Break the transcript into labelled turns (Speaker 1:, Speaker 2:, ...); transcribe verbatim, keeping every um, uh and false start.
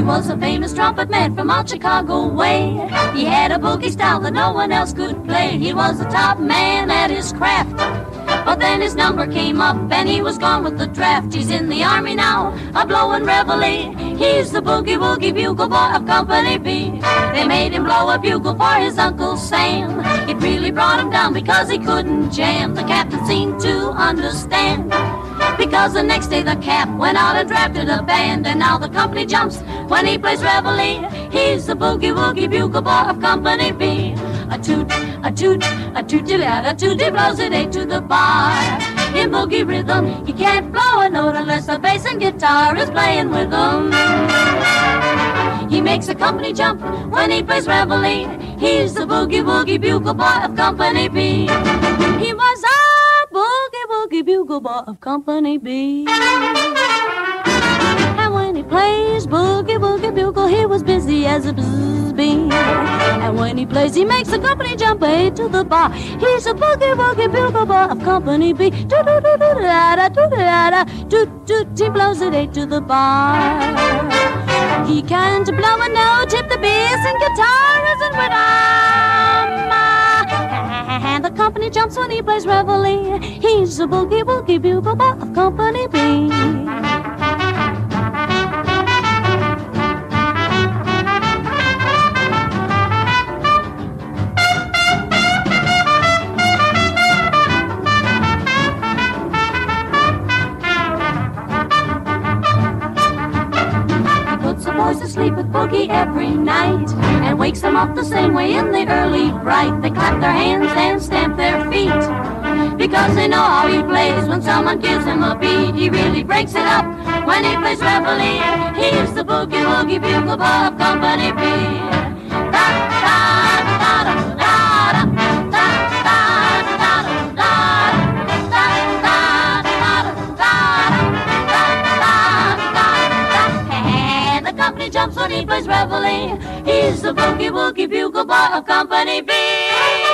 Speaker 1: was a famous trumpet man from out Chicago way. He had a boogie style that no one else could play. He was the top man at his craft. But then his number came up and he was gone with the draft. He's in the army now, a blowin' reveille. He's the Boogie Woogie Bugle Boy of Company B. They made him blow a bugle for his Uncle Sam. It really brought him down because he couldn't jam. The captain seemed to understand, because the next day the cap went out and drafted a band. And now the company jumps when he plays reveille. He's the Boogie Woogie Bugle Boy of Company B. A-toot, a-toot, a-toot-diddleyada-toot, he blows it eight to the bar. In boogie rhythm, he can't blow a note unless the bass and guitar is playing with him. He makes a company jump when he plays reveille. He's the Boogie Woogie Bugle Boy of Company B. He was a Boogie Woogie Bugle Boy of Company B. And when he plays Boogie Woogie Bugle, he was busy as a bzzz bee. And when he plays, he makes the company jump eight to the bar. He's a Boogie Woogie Bugle Boy of Company B. Toot-toot-diddleyada-toot-diddleyada-toot, he blows it eight to the bar. He can't blow a note if the bass and guitar isn't with him. And the company jumps when he plays reveille. He's a Boogie Woogie Bugle Boy of Company B. Boys to sleep with Boogie every night and wakes them up the same way in the early bright. They clap their hands and stamp their feet because they know how he plays. When someone gives him a beat, he really breaks it up when he plays reveille. He's the Boogie Woogie Bugle Boy of Company B. Da da da da da da da da da da jumps when he plays reveille. He's the Boogie Woogie Bugle Boy of Company B.